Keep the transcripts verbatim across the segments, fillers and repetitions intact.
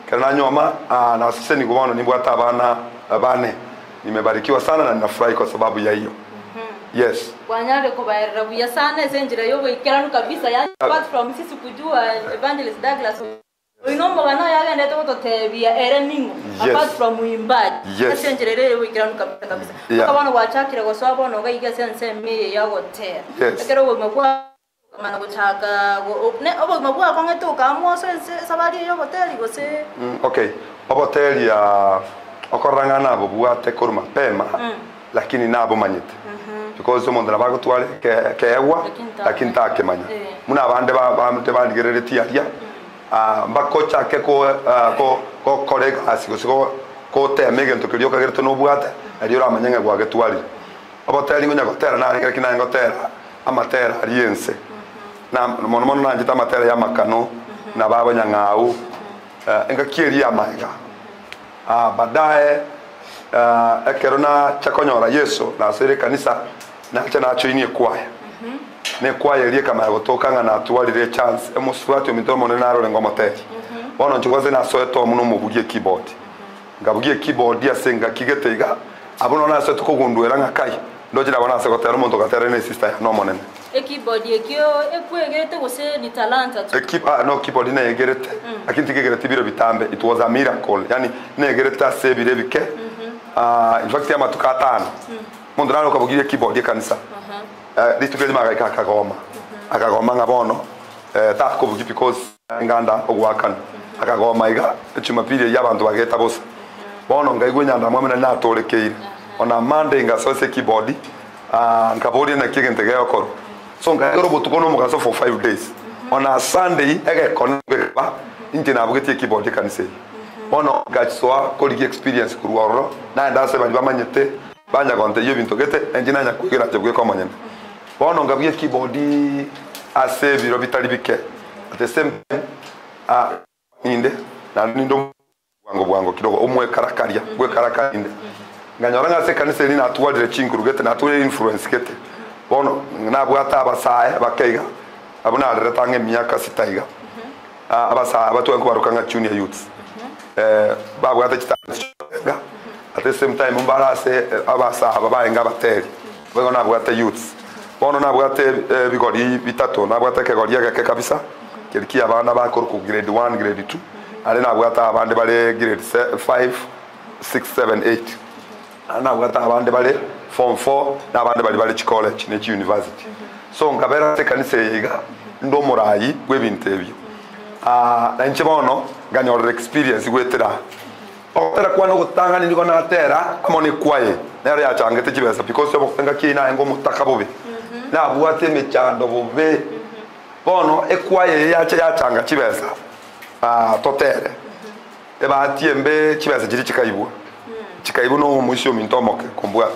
kana nyoma na sisi ni kuona ni bwata bana bane. Nimebarikiwa sana na ninafurahi kwa sababu ya hiyo. Yes. Wanyale kubaera buya sana esenjira yobo ikeranu kabisa yani apart from sisi kujua Evangelist Douglas Oinomba bana yagende to totebia ere ningo apart from uimbaji esenjira yobo ikeranu kabisa kabisa akabana wachakira kwa sababu ono gaiga sense me yagote ekero bo makwa mana kuchaka ne obo makwa kongeto kamo sense sabari yobo teli gose okay obo teli ya okoranga nabo buate kuruma pema lakini nabo manyete because someone that bago twale ke kewa lakini take manya muna abande ba bamte bandigere tiaria ah bakocha ke ko ko ko kolega asiko siko ko temege ntokiryo kagere no bwate ari ora manyanga gwa getwali aboteli ngonya gotera na ngere kina ngotera amatera aliense na mono mono nanjita amatera ya makano na babo nyangau engakiri ya maiga ah baadaye ekerona chakonyora Yesu na sere kanisa na chana choini kwaya ne kwaya ile kama gotoka ngana atwalire chance emuswati omitomo ne naro lengo moteki bono nchikoze na soeto muno mubugie keyboard ngabugie keyboard ya senga kigeteiga abono na soeto kugundwera ngakai ndojira bona se gotera omuntu gatera ne sister no monene e keyboard ekyo ekwegerete gose ni talanta tu ekipa no keyboard ne yegerete akinti kegerete biro bitambe it was a miracle yani ne yegerete asebire bike ah in fact ya matukatana mundu nalo kabugie keyboard kanisa eh ditugeze magaika akagoma akagoma ngabono eh ta kubugi because nganda ogwakana akagoma iga chumapili y'abantu bageta bosa bono ngaigwe nyanda mwamena na tolekeire ona Monday ngasose keyboard ah nkabodi na kigentege yakoro so ngaigoro botukono mugaso for five days ona Sunday ege konba inte na bugeti keyboard kanisa bono gatswa koligi experience kuruoro na ndase banywa manyete banya konte yo bintu gete enjina nya kugira tebwe ko manyene bono ngabye keyboard ase biro bitali bike at the same time ah inde na nindo bwango bwango kidogo umwe karakaria gwe karakarinde nganyora ngase kanisa ni natwalire chinkuru gete natwale influence gete bono nabwata abasaye bakeiga abuna retange myaka sitaiga ah abasa abatu enko barukanga junior youths eh babwata kitanga at the same time mbarase abasa ababaye ngabateri bego nabwata youths bono nabwate bigori bitatu nabwata kegori yake kabisa kiriki abana bakora ku grade one grade two ari nabwata abande bale grade five six seven eight nabwata abande bale form four nabande bali bale college ne university so ngabera tekanise yiga ndo murayi gwebintebyo ah nanche bono ganyor experience gwetera otera kwa no gutanga ni ngona atera amone kwaye nero ya changete kibesa because yo bokanga kina ngo mutakabobe na buate mechando bobe bono ekwaye ya cha ya changa kibesa ah totere e ba tiembe kibesa kiri chikaibwa chikaibu no muisho mintomoke kumbwa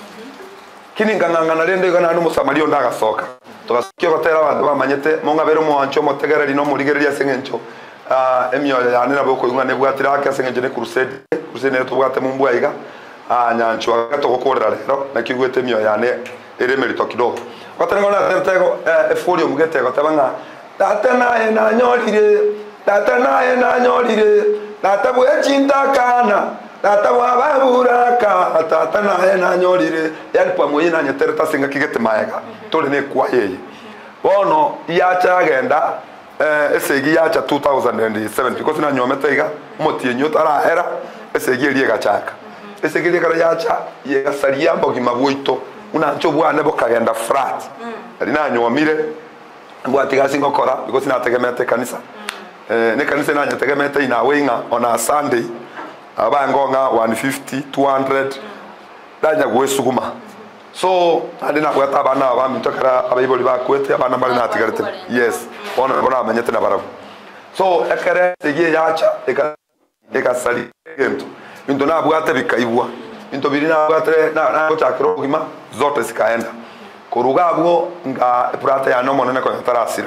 kini nganganga na rende gana no musamalio ndaga soka tukasikia batera bantu bamanyete monga bero mu ancho motegera lino murigereria sengencho ah emyo ya nina boko yunga ne bwatira aka sengenje ne crusade crusade ne tubwate mu mbwa iga ah nyancho agatokokorera rero nakigwete emyo ya ne ere merito kidogo batera ngona tertego e folio mugete gotabanga tata naye na nyolire tata naye na nyolire tata bwe chinta kana tata wababuraka tata naye na nyolire yani pamoja na nyeterta singa kigete maega tole ne kwa yeye bono yacha agenda eh esegi yacha two thousand seven because na nyometa iga motie nyota ara era esegi rie gachaka esegi rie kara yacha ye saria mbogi mabwito una nchobwa nebo kagenda frat ari na nyomire mbwatiga singo kora because na tegemete kanisa eh ne kanisa na nyategemete ina wenga on a Sunday abangonga one fifty two hundred danya gwesuguma so adina kwata bana abamintokara abayiboli bakwete abana bali na tigarete yes bona bona amanyete na barabu so ekere tegie yacha eka eka sali gento into na bwate bikaibwa into birina bwate na na kochakiro gima zote zikaenda kurugabwo nga prata ya nomo nene ko tarasira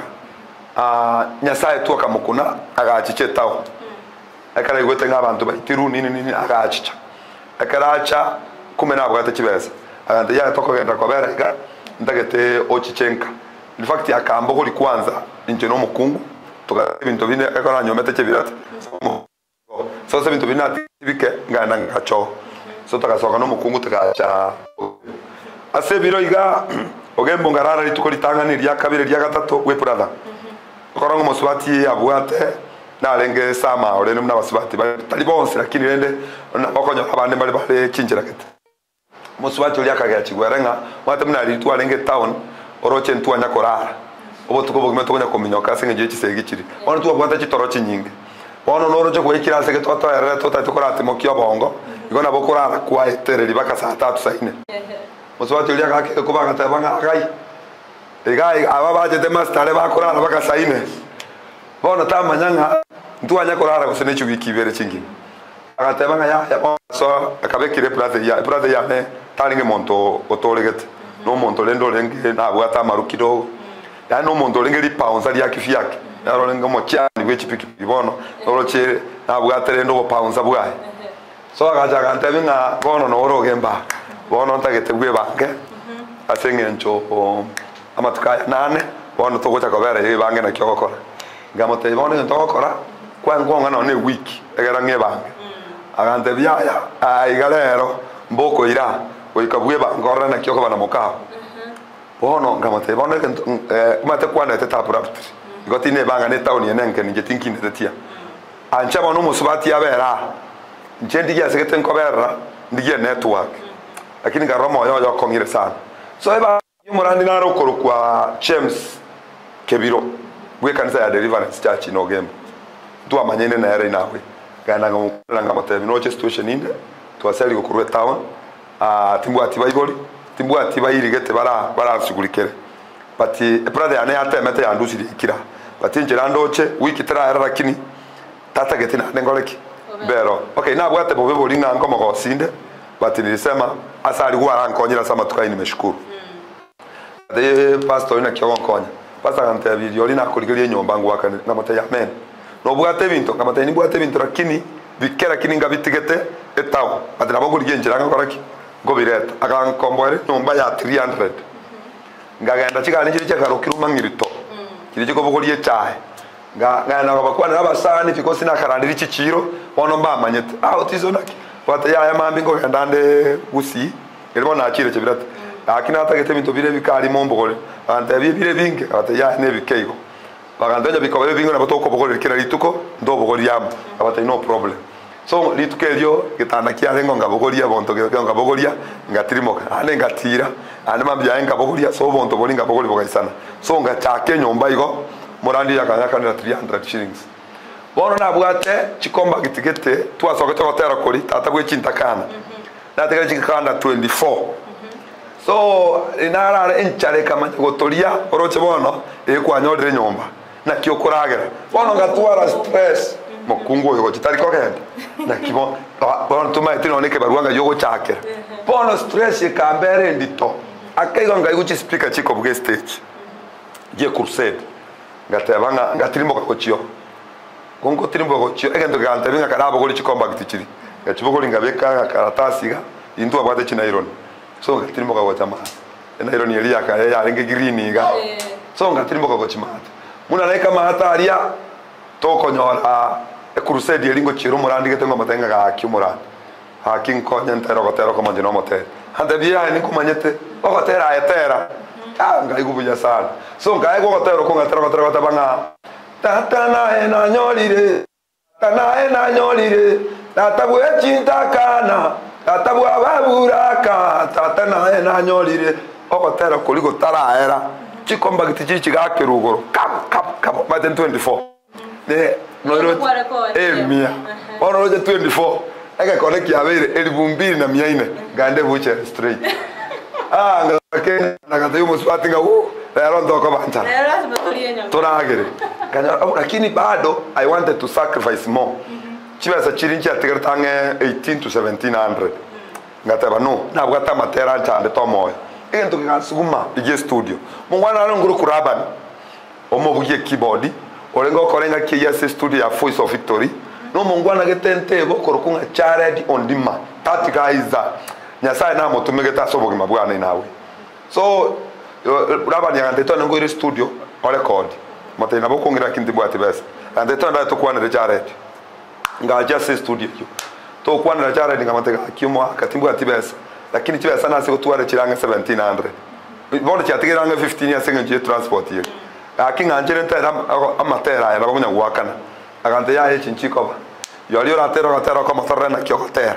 ah nyasaye tu akamukuna agachichetaho ekara igwete ngabantu baitiru nini nini agachicha ekaracha kumena bwate kibeza aganda ya toko genda kwa berega ndagete ochichenka in fact akambo kuli kwanza inje no mukungu toka bintu bine ekora nyomete kibirata so se bintu bina tibike ngana ngacho so takasoka no mukungu takacha ase biro iga ogembo ngarara lituko litangani lya kabire lya gatatu we brother korongo musubati abwate na lenge sama ole numna basubati bali bonse lakini rende na bakonyo abande bali bali chinjira kete musubati lya kagya chigwerenga mwate muna litu alenge town oroche ntu anya korara obo tuko bogime tokonya kominyoka senge je chisegi chiri ono tu abwate chitoro chinyinge ono noroche ko ikira sege to to era to ta tukorate mokyo bongo igona bokorara kwa etereri baka saa tatu saa nne musubati lya kake ko banga tabanga agai egai aba baje de master ba korara baka saa nne bona tamanyanga ntu anya korara kusene chubiki bere chingi agatebanga ya ya so akabekire brother ya brother ya ne talinge monto otolegete no monto lendo lenge na bwata marukido ya no monto lenge li pounds ali akifiake ya rolenga mo chani wechi piki bono oroche na bwata lendo pounds abwaye so agaja gantebenga bono no orogemba bono ntagete gwe bange asenge ncho amatukaya nane bono togocha kobere bange na kyokokora ngamote bono ntokokora kwa ngonga no ne week egera ngebange agante byaya aigalero mboko ira oikabwe bangora na kyoko bana mokao bono ngamote bono eh mate kwana teta prapti goti ne banga ne town yenenke nje tinki ne tetia ancha bono musubati abera njendi ya sekete nkobera ndiye network lakini garomo yo yo kongire sana so eba yumurandi naro korukwa James Kebiro bwe kanisa ya Deliverance Church no gembo tu amanyene na yare nawe kana nganga mate no situation inde tu asali ko kurwe town ah timbu ati baiboli timbu ati bayirigete bara bara sigulikere bati brother ane ate mete ya ndusiri ikira bati njira ndoche wiki tara era lakini tata getina ngoleki bero okay na bwate bobe bolinga ngoma ko sinde bati nilisema asali kwa nkonyera sama tukai nimeshukuru de pastor ina kyo nkonya pastor kante video lina kuligelie nyomba ngwaka na mate ya men no bwate binto kama tani bwate binto lakini bikera kini ngabitigete etawo adina bogo ligenjira ngakoraki ngo bireta akankombore nyomba ya three hundred ngagenda chikani chiri chakarukira mangirito kiri chiko bogo liye chae nga ngana bakwana nabasani fiko sina karandiri chichiro ono mbamanyete ah Otiso naki wata ya mambi ngo ndande gusi elimo na chire chebirata akina atagete binto bire bikari mombogole ante bibire binge wata ya ne bikego bagandanya bikobere bingo na batoko bogole kira lituko ndo bogole yam abata no problem so lituke lyo gitanda kia lengo ngabogolia bonto gero ngabogolia ngatirimoka ane ngatira ane mambya enga bogolia so bonto bolinga bogole bogaisana so ngachake nyomba igo morandi yakanya kana three hundred shillings bono na bwate chikomba gitigete twasokote hotera koli tata bwe chintakana nateka chikanda twenty-four so inara enchare kama gotoria oroche bono ekwanyodre nyomba na kiokoragera bono ngatwara stress mokungu yo chitari kokende na kibo bono tuma itino neke baruanga yogo chakera bono stress ikambere ndito akaigo ngaiguchi speaker chiko buge stage je crusade ngatebanga ngatirimoka kochio kongo tirimbo kochio egento gante binga karabo goli chikomba gitichiri gachibogo lingabeka karatasi ga intu abate china iron so ngatirimoka kochama ena iron yeli yakaya ya lenge green ga so ngatirimoka kochimata muna naika mahata aria toko nyora e crusade yelingo chiro murandi getengo matenga ga kimurandi hakin konya ntero gotero kama ndino motel hande bia ni kumanyete ogotera etera ah ngaigubunya sana so ngaigo gotero ko ngatero gotero gotabanga tata na ena nyolire tana ena nyolire tata bwe chintakana tata bwe ababuraka tata na ena nyolire ogotero kuliko tara era chikomba gitichi chigakirugoro kap kap kap maten twenty-four de noiro eh mia ono je twenty-four ega connect ya vere elibumbiri na mia ine gande buche straight ah ngake nakatayo muswati nga u lero ndoko bancha lero asibatorienya toragere kanya lakini bado I wanted to sacrifice more chibasa chirinchi ategertange eighteen to seventeen hundred ngataba no nabwata matera chande tomoyo egento kansuguma ije studio mungwana alo nguru kurabani omobuye keyboard olengo korenga kiya se studio ya Voice of Victory no mungwana getente bo korokunga charity on demand that guys nyasai na motumege tasoboge mabwana inawe so urabani yangante to ngori studio o record mate na bokongira kinti bwati best and to nda to kwana de charity ngaja se studio yo to kwana chara ningamateka kimo katimbu atibesa lakini chibesa nase kutwara chiranga seventeen hundred bono chatigiranga fifteen ya senga transport yo akinga njere ntera amatera ya bamunya gwakana agante ya echi nchikoba yali ora tero gatero kama sarena kyokotera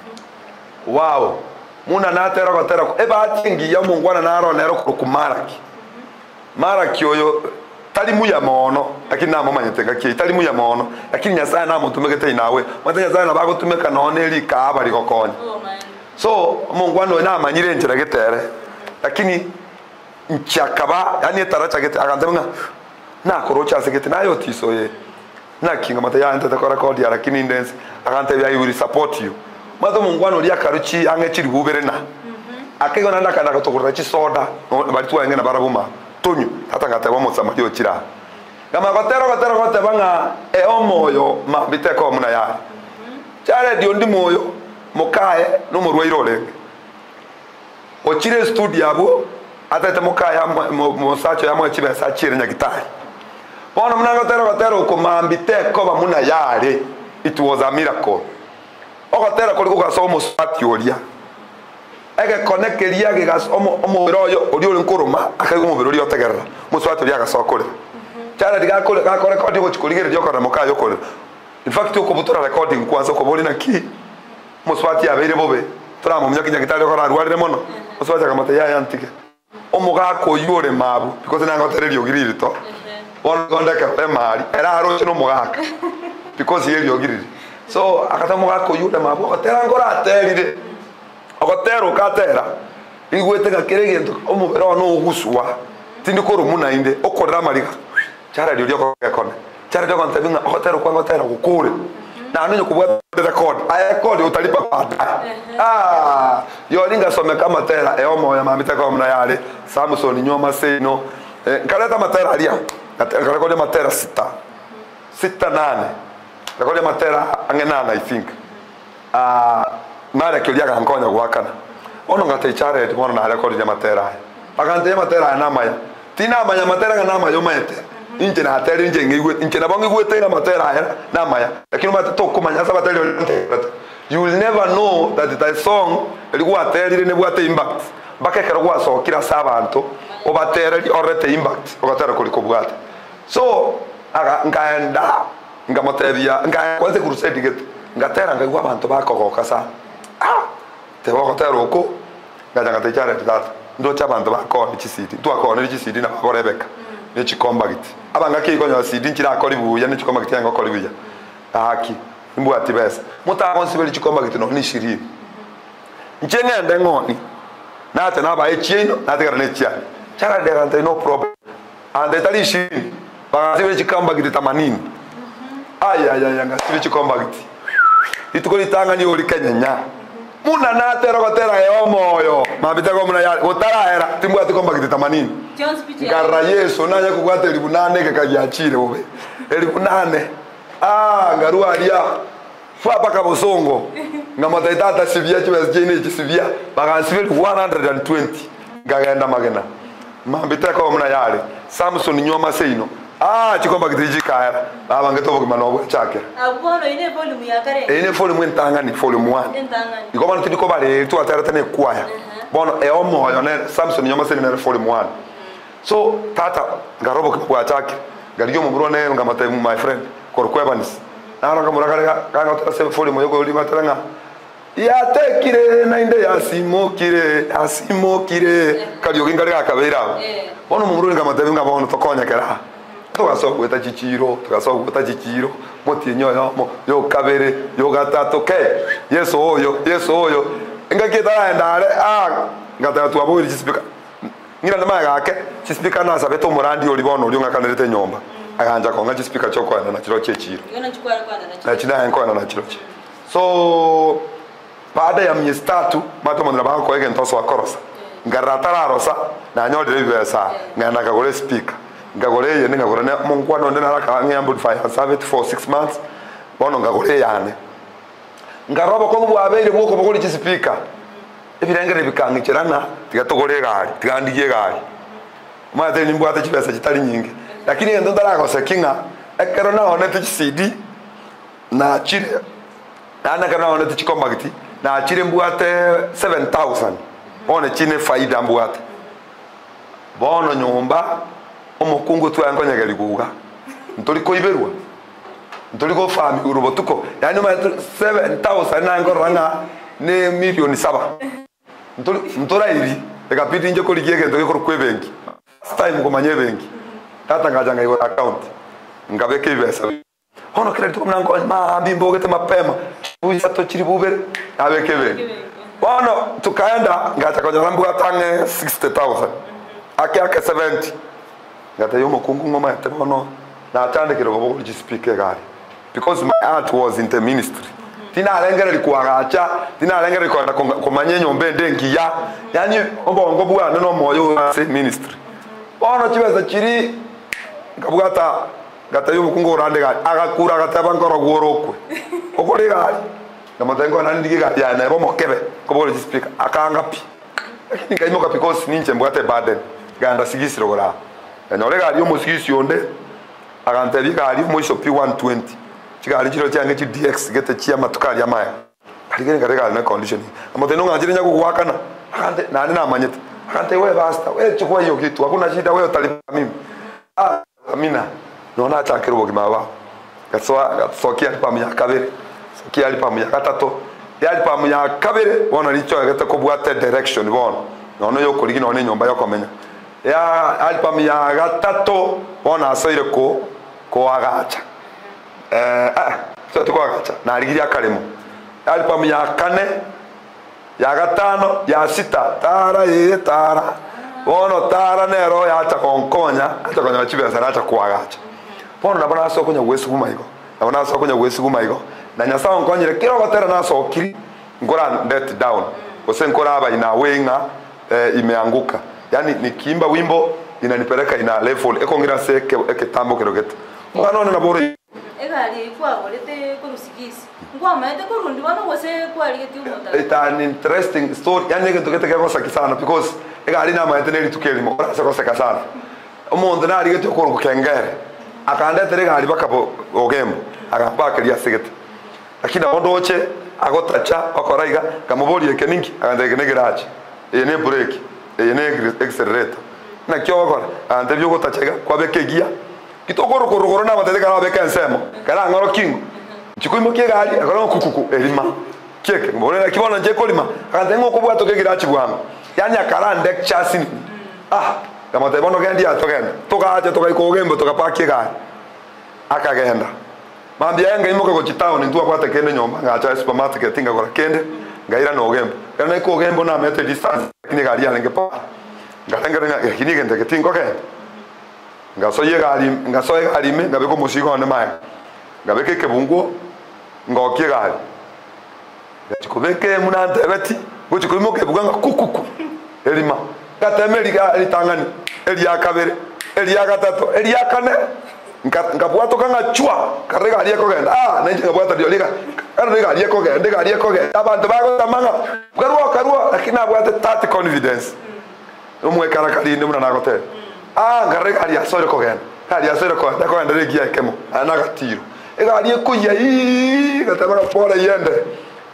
wow muna na tero gatero eba atingi ya mungwana naro nero kumaraki maraki oyo tali muya mono lakini na mama nyetenga ki tali muya mono lakini nyasana na mutumeke te nawe matanya sana bagutumeka none ri ka bari kokonya so mungwana na manyire njira getere lakini nchakaba yani taracha gete akantemga na korocha segete nayo Otiso ye na kinga mataya ante ta record ya lakini dance akante ya will support you mato mungwana uri akaruchi angechiri bubere na akego nanda kana katokura chi soda bari tuwa ngena barabuma tonyu hata ngata wa motsa madio chira kama gotero gotero gotebanga e omoyo ma biteko muna ya chare dio ndi moyo mokae no morwa irolenge ochire studio abo atete mokae mo sacho ya mo chibe sachire nyagitari bono muna gotero gotero ko mambiteko ba muna yare it was a miracle ogotero ko ko so mo satioria ege konekeria ge gas omo omo royo ori ori nkuruma akago mo birori otegerera muswatu ya gasokore cyara diga ko ga ko record go chikurigere ryo kora moka yo kore in fact uko butura recording kwanza ko boli na ki muswatu ya bere bobe tura mo myaki nyagitari ko arwarire mono muswatu kamata ya yantike omo ga ko yore mabu because na ngotere ryo giriri to on gonda ka pe mari era aro chino mo ga because ye ryo giriri so akata mo ga ko yore mabu ko tera ngora aterire ogotero katera igwete gakeregento omubero no uguswa tindi ko rumuna inde okorera mariga cyara ryo ko gekone cyara ryo konta binga ogotero kwa ngotera gukure na nunyo kubwa record ay record utalipa pata ah yo linga some kama tera e omo ya mamita kwa mna yale Samson nyoma seno kaleta matera alia record matera sita sita nane record matera angenana I think ah mara kiliaga nkonya gwakana ono ngate chare tumono na record ya matera agante ya matera na maya tina maya matera na maya mete inje na ateri inje ngigwe inje na bangi gwete na matera na maya lakini mata to kumanya saba tele you will never know that that song ilikuwa ateri ne bwate impact bakekera gwa so kira sabanto obatera orete impact ogatera kuliko bwate so aga ngaenda ngamatebia nga kwanze crusade gete ngatera ngagwa abantu bakogoka sa ah te wogotero ko ngaja ngate chare tata ndo chabantu bakone chisidi tu akone chisidi na bakorebeka ne chikomba giti abanga kiko nya sidi nchira akori buya ne chikomba giti ngakori buya aki mbu atibesa muta konsibeli chikomba giti no ni shiri nchenga ndengoni na ate na ba echino na ate kana chia chara de ngante no problem ande tali shiri ba sibeli chikomba giti themanini ay ay ay ngasibi chikomba giti itukoli tanga ni ori kanyanya muna na tero gotera yo moyo mabita ko muna ya gotara era timbu atikomba giti themanini ngara yeso nanya kugwate elifu nane ke kajiachire bobe elifu nane ah ngaru alia fa paka bosongo ngamata itata sivia chiwe jene chisivia baka sivia one hundred twenty ngagenda magena mabita ko muna yale Samson nyoma seino ah chikomba giti jikaera baba ngetobo kimano chake abuno ine volume ya kare ine volume ntangani volume one ntangani ikoma ntiko bale tu atara tane kwaya bono e omo yo ne Samson nyoma se ne volume one so tata ngarobo kwa chake ngaliyo muburo ne ngamata my friend korkwebanis naro ngamuraka kanga utara se volume yo goli matranga ya tekire na inde ya simokire asimokire kaliyo ngari akabera bono muburo ngamata ngabona tokonya kera tugasoka gweta chichiro tugasoka gweta chichiro motinyo yo mo yo kabere yo gatato ke yeso oyo yeso oyo ngakita ndare ah ngata tu abo iri speaker ngira ndama gake speaker na sabeto murandi oli bono oli ngakanirete nyomba aganja ko ngachi speaker choko na chiro chechiro yona chukwa kwa na na china yanko na chiro so baada ya miezi tatu mato mwana bako yake ntoso akorosa ngaratara rosa na nyodire besa ngana kagole speaker ngagore ye ngagore ne mungwano ndena raka ngambu five serve it for six months bono ngagore yane ngaroba ko mu abere boko bokoli chi speaker ebirengere bikangi kirana tigatogore gari tigandiye gari mate nimbu ate chipesa chitali nyingi lakini ndo ndara ko sekinga ekero na one tu C D na chire ana kana ona tichikomagiti na chire mbuate seven thousand one chine faida mbuate bono nyumba omukungu twangonyageri kuga ntoli koiberwa ntoli ko fami urubotuko yani ma seven thousand nango ranga ne milioni saba ntoli ntora iri ekapiti nje ko ligiege ndo ko kwebengi time ko manye bengi tata ngajanga iyo account ngabeke ibesa hono credit ko nango ma bimbo gete mapema uya to chiri bubere abeke bengi bono tukaenda ngacha ko jambo atange sixty thousand ake ake seventy ngata yomo kungu ngoma ya temono na atande kiro bobo ji speak gari because my aunt was in the ministry tina alengera likuagacha tina alengera ko ko manyenyo mbende ngiya yani obongo bwa no moyo se ministry bono chibeza chiri ngabugata ngata yomo kungu orande gari agakura gataba nkoro gorokwe okore gari ngamatengo nandi gari ya na bomo kebe ko bobo ji speak akangapi lakini kaimoka because ninche mbwate baden ganda sigisiro gora enole gari yo musigisi yonde akantebi gari mo shopi one twenty chigari chiro cyange chi D X gete chia matukari ya maya karigene karega na condition amote no ngajire nyago kuwakana akante nani na manyete akante we basta we chukua hiyo kitu hakuna shida wewe utalipa mimi ah amina nona chakero bogimaba gatsoa gatsokia pamya kabere sokia ali pamya katato yali pamya kabere wona licho gete ko bwate direction wona nono yo koligi none nyomba yo komenya ya album ya gatatu ona asoire ko ko agacha eh ah so to ko agacha na rigiri akalemo album ya kane ya gatano ya sita tara ye tara ono tara nero ya acha konkonya acha konya chibe sana acha ko agacha pono na bana so konya wesu kumaigo na bana so konya wesu kumaigo na nyasa onkonyire kiro gotera na so kiri ngora let down osenkora aba ina wenga eh, imeanguka yani nikiimba wimbo inanipeleka ina level ekongira seke eketambo kirogeta mwana na bore egari kwa olete kurusigisi ngwa maete kurundi wana wose kwa ligeti umota it's an interesting story yani ngento keteke kosa kisana because egari na maete neri tukelimo ora kosa kasana omuntu na ligeti okoro kengere akanda tere gari bakabo ogembo akapakeria sigete lakini ondoche agotacha okoraiga kamubori ekeningi akanda ekenegerachi ene break ene accelerator na kyo gora ante byo gotachega kwa bekegia kitokoro korogoro na batete kala beka nsemo kala ngoro kingo chikuimo kiegali akala kukuku elima keke mbone na kibona nje kolima ante ngo kubwa tokegira chibwanga yani akala ndek chasini ah kama tebono gendi atogenda tokaje tokaikogembo tokapakie gari akagenda mambia yanga imoka ko chitown ndu akwate kende nyomba ngacha supermarket tinga gora kende ngaira no gembo kana iko gembo na mete distance kini gari yange pa ngatangana kini gende ketingo ke ngasoye gari ngasoye gari me ngabe ko musigo ne maya ngabe ke kebungo ngokie gari ngachikubeke munante beti guchikumo ke buganga kukuku elima katemeli ga litangani eli yakabere eli yakatato eli yakane ngabwato kanga chua karega ali ko genda ah nje ngabwato dio liga karega ali ko genda ngari ko genda abantu bago tamanga karua karua lakini abwate thirty confidence umwe karakali ndi muna nagote ah karega ali asore ko genda ali asore ko genda ko genda regia kemo ana gatiro ega ali ko yi gatabara pora yende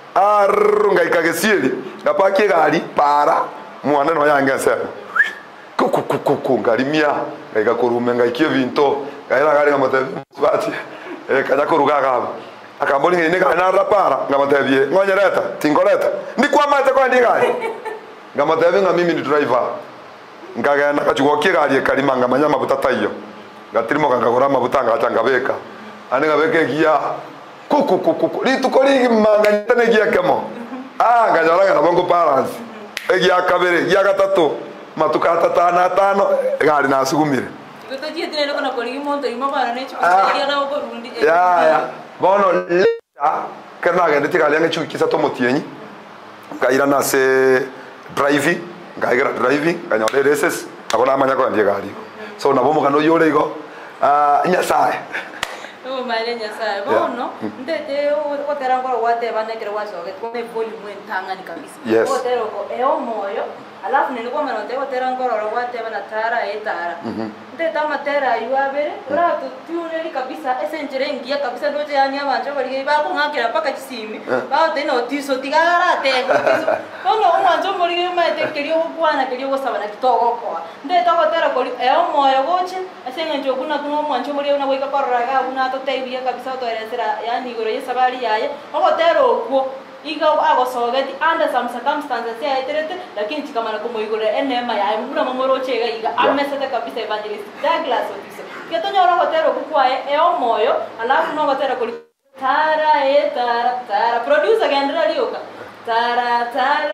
arunga ikagesieli ngapaki gari para mwana no yange sema kuku kuku kuku ngarimia ngaikurume ngaikie vinto ngaira gari ngamote bati e kaja kuruga gaba akamboni ngene kana rapara ngamote ngonyereta tingoleta ndikwa mate kwa ndigari ngamote nga mimi ni driver ngagenda kachugokie gari kalima ngamanya mabuta tayo ngatirimo ngagora mabuta ngachanga beka ane ngabeke gia kuku kuku litukoli manganyita negia kemo ah ngajara na bongo balance egia kabere gia gatatu matuka tatana tano gari na sugumire tutajie tene kana koli monto imabana ne chikusiria na okorundi ya ya bono leta kana gende tikali yange chukisa to motienyi ngaira na se driving ngaira driving nganyole races abona amanya ko ndie gari so na bomo kano yore igo ah nyasaye no male nyasaye bono ndete otera ngoro wate bane kero wasoge tome volume ntanga ni kabisa otero ko e o moyo alafu nilikuwa manote gotera ngororo gwateba na tara etara ndeta matera yuabere ora tutuneli kabisa esenjere ngia kabisa ndoje yani abanjo bari ba kungakira paka kisimi ba tena Otiso tigara tengo Otiso kono umwanjo muri maete keriyo bwana keriyo gosabana kitogo kwa ndeta gotera koli e omoyo goche asengenjo kuna kuno umwanjo muri una goika korraga una to tebia kabisa to eresera yani igoro yesabari yaye ogotera okwo iga agosogeti under some circumstances ya iterete lakini chikamana kumoigore enema ya mura mamoro chega iga amesete kabisa Evangelist Douglas Otiso ketonya ora gotero kukwae e omoyo alafu no gotero kuli tara e tara tara producer gendera lioka tara tara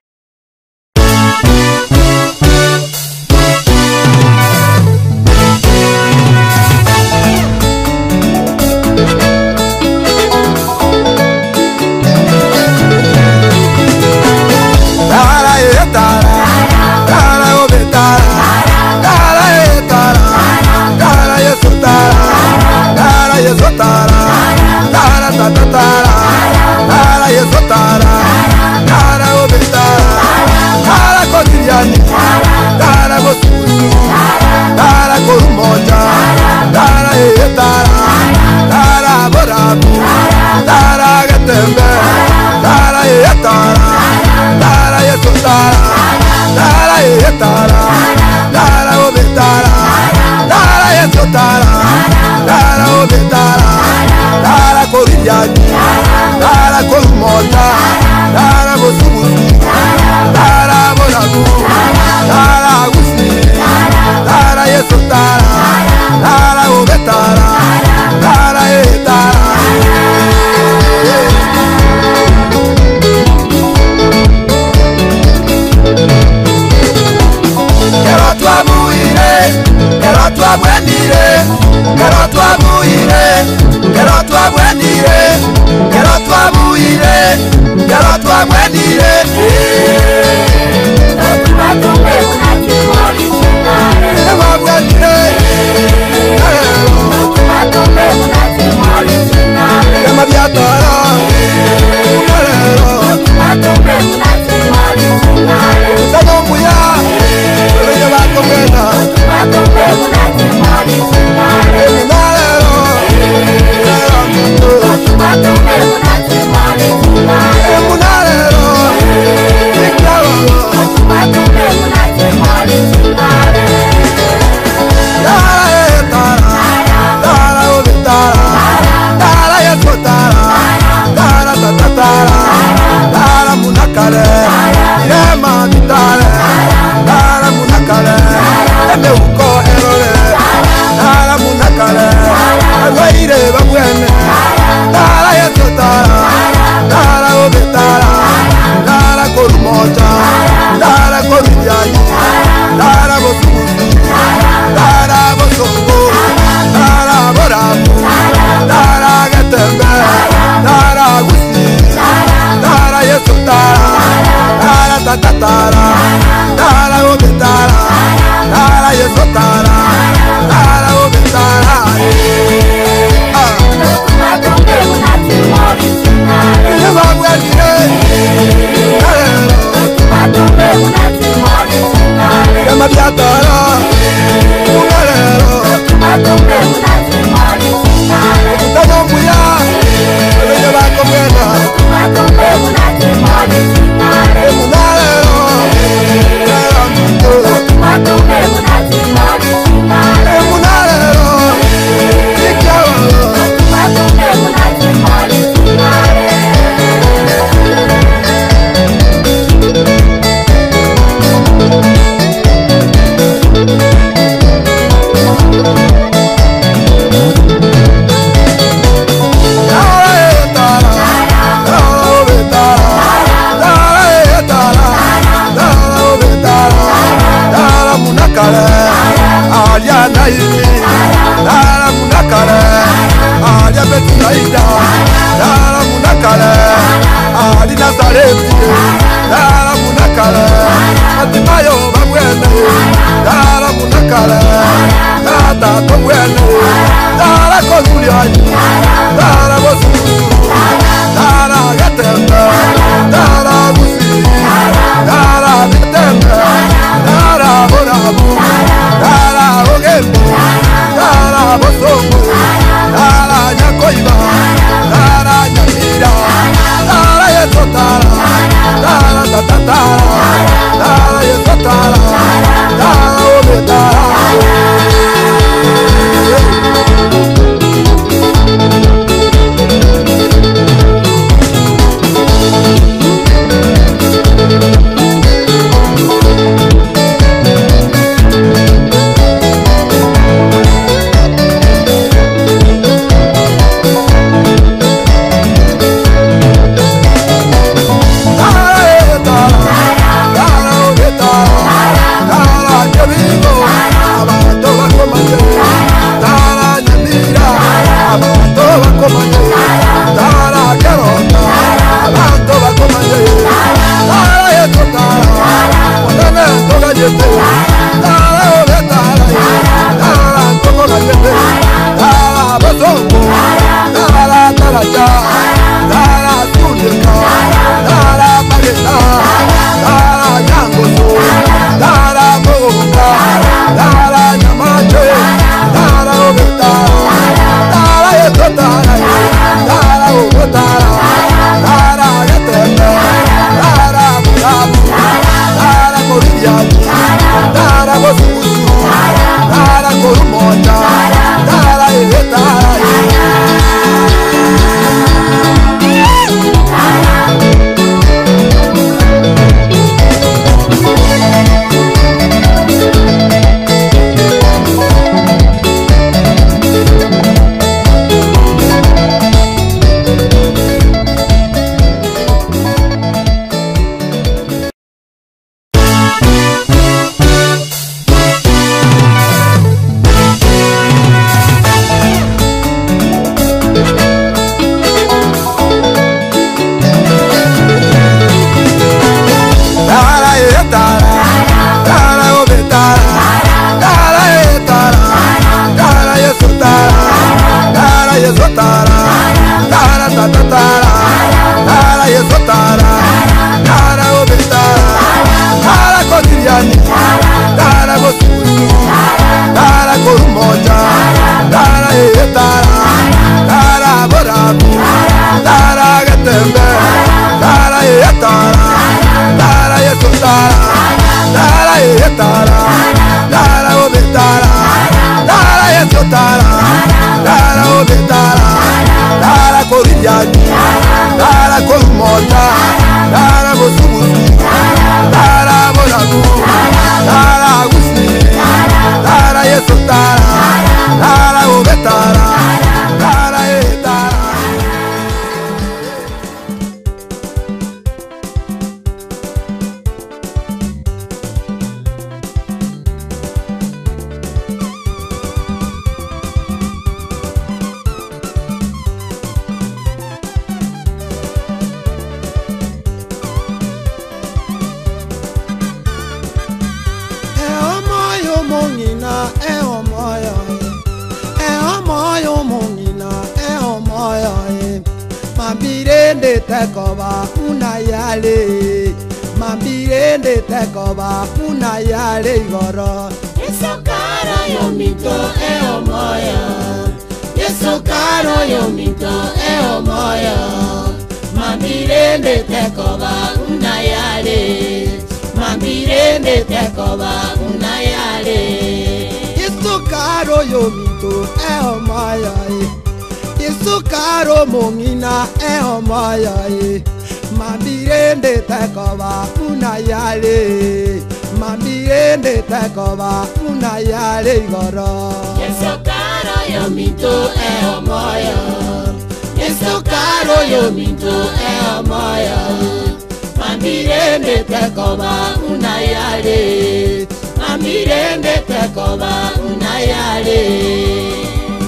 Dara tekoba una yale mambirende tekoba una yale igoro Yesu karo yo mito e omoyo Yesu karo yo mito e omoyo Mambirende tekoba una yale Mambirende tekoba una yale Yesu karo yo mito e omoyo Yesu karo mongina e omoyo Mambirende tekoba una yale Mambirende tekoba una yale igoro Yesu karo yo mito e omoyo Yesu karo yo mito e omoyo Mambirende tekoba una yale Mambirende tekoba una yale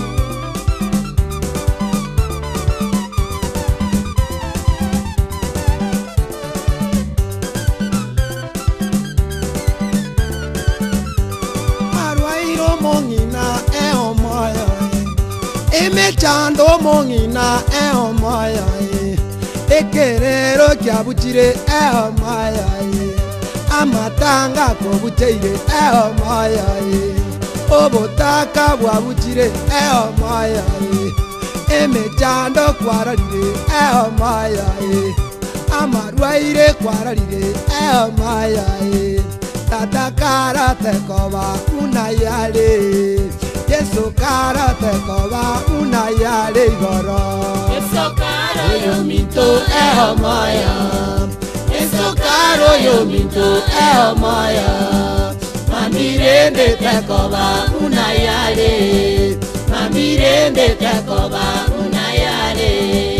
Emechando mongina e omoyo Ekerero kiabutire e omoyo Amatanga kobuteire e omoyo Obotaka bwabutire e omoyo Emechando kwararire e omoyo Amarwaire kwararire e omoyo Tatakara tekoba una yale Yesu karo tekoba una yale igoro Yesu karo yo mito e omoyo Yesu karo yo mito e omoyo Mambirende tekoba una yale Mambirende tekoba una yale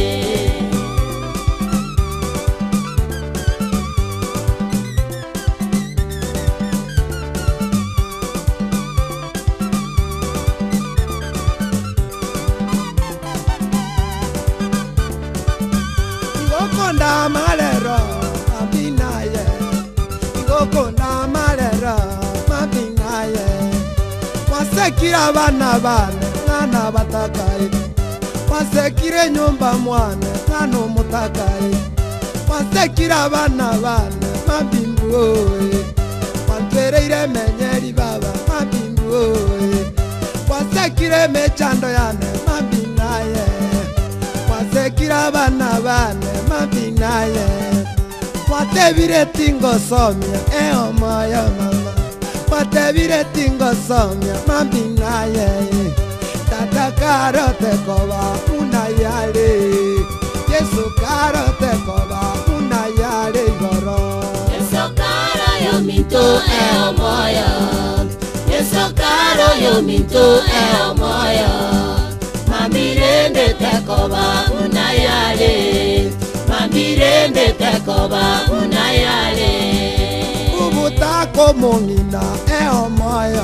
Konda malero mabinaye Konda malero mabinaye Wasekira bana bane Nana batakai Wasekire nyumba mwane Nano mutakai Wasekira bana bane Mabimbu Wantuereire menyeri baba Mabimbu Wasekire mechando yane Mabinaye Wasekira bana bane mabinaye Watebire tingo somya e omoyo mama Watebire tingo somya mabinaye Tata karo tekoba una yale Yesu karo tekoba una yale igoro Yesu karo yo mito e omoyo Yesu karo yo mito e omoyo Mambirende tekoba una yale Mambirende tekoba una yale Ubutako mongina e omoyo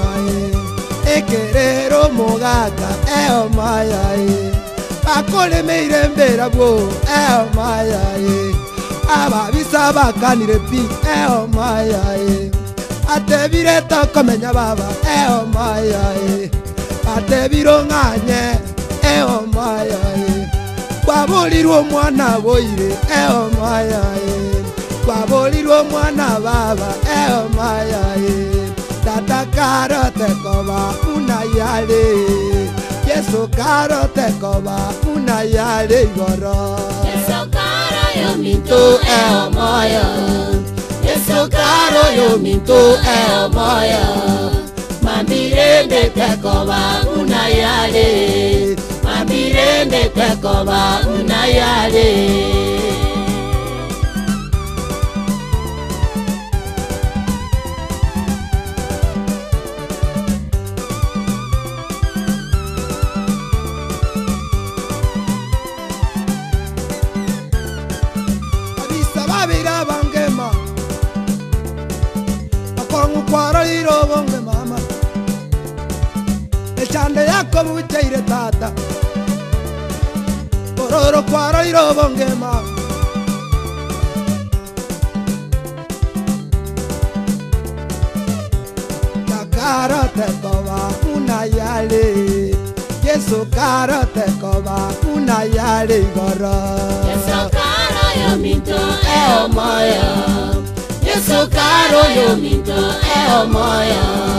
Ekerero mogaga e omoyo Bakole meire mbera bo e omoyo Ababisa bakanire pi e omoyo Atebire tokomenya baba e omoyo Atebiro nganye e omoyo Kwabolirwo mwana boire e omoyo Kwabolirwo mwana baba e omoyo Tata karo tekoba una yale Yesu karo tekoba una yale igoro Yesu karo yo mito e omoyo Yesu karo yo mito e omoyo Mambirende tekoba una yale Mambirende tekoba una yale Abisa babira bangema Akongu kwaro iro bonge mama Echande yako buteire tata Kororo kwaro iro bonge mama Takaro tekoba una yale Yesu karo tekoba una yale igoro Yesu karo yo minto e omoyo. Yesu karo yo minto e omoyo.